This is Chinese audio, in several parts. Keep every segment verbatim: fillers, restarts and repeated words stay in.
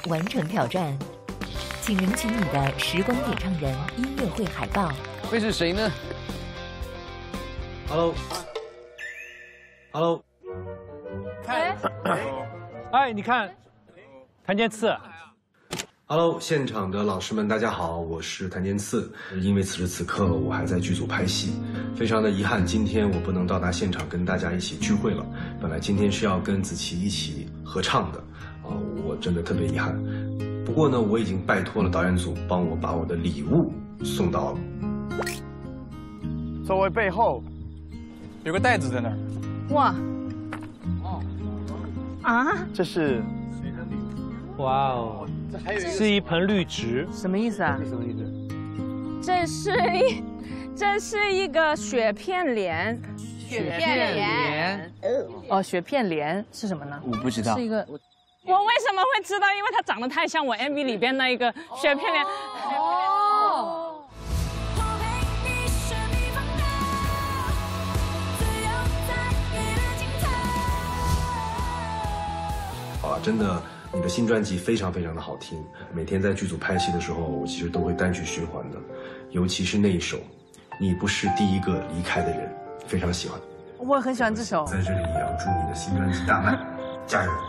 完成挑战，请领取你的时光点唱人音乐会海报。 会是谁呢 ？Hello，Hello， 哎， 哎，你看，谭健次。 Hello， 现场的老师们，大家好，我是谭健次。因为此时此刻我还在剧组拍戏，非常的遗憾，今天我不能到达现场跟大家一起聚会了。本来今天是要跟子琪一起合唱的，啊、呃，我真的特别遗憾。不过呢，我已经拜托了导演组帮我把我的礼物送到了座位背后有个袋子在那儿。 哇！哦啊！ 这是哇哦！是一盆绿植， 什么意思啊？ 什么意思？ 这是一，这是一个雪片莲。 雪片莲。 哦，雪片莲是什么呢？ 我不知道。 是一个。我为什么会知道？因为它长得太像我 M V 里边那一个雪片莲。哦。 啊，真的。你的新专辑非常非常的好听，每天在剧组拍戏的时候，我其实都会单曲循环的，尤其是那一首《你不是第一个离开的人》，非常喜欢。 我很喜欢这首。 在这里也要祝你的新专辑大卖，加油！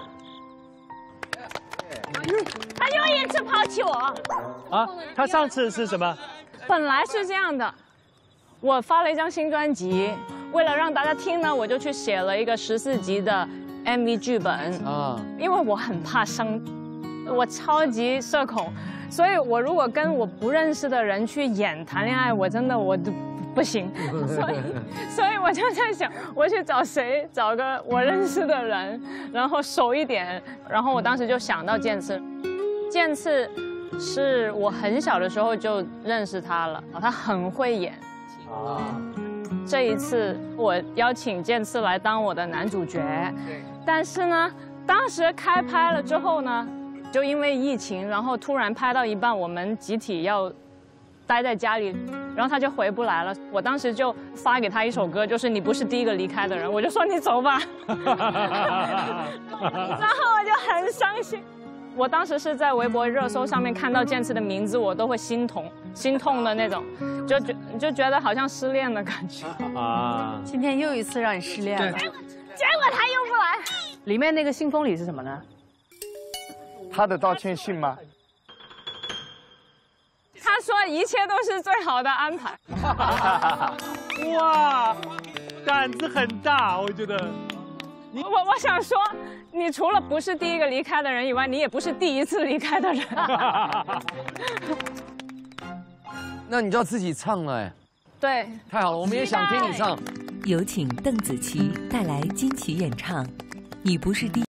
他又一次抛弃我啊！他上次是什么？ 本来是这样的，我发了一张新专辑，为了让大家听呢，我就去写了一个十四集的M V 剧本啊，因为我很怕生，我超级社恐，所以我如果跟我不认识的人去演谈恋爱，我真的我都不行，所以所以我就在想，我去找谁，找个我认识的人，然后熟一点，然后我当时就想到健次，健次是我很小的时候就认识他了，他很会演啊。这一次我邀请健次来当我的男主角，但是呢，当时开拍了之后呢，就因为疫情，然后突然拍到一半，我们集体要待在家里，然后他就回不来了。我当时就发给他一首歌，就是你不是第一个离开的人，我就说你走吧，然后我就很伤心。我当时是在微博热搜上面看到健次的名字，我都会心痛心痛的那种，就觉就觉得好像失恋的感觉啊。 今天又一次让你失恋了，结果他又不来。里面那个信封里是什么呢？ 他的道歉信吗？ 他说一切都是最好的安排。 哇，胆子很大，我觉得。 我我想说，你除了不是第一个离开的人以外，你也不是第一次离开的人。 那你就要自己唱了哎。 对。 太好了，我们也想听你唱。 有请邓紫棋带来惊喜演唱《你不是第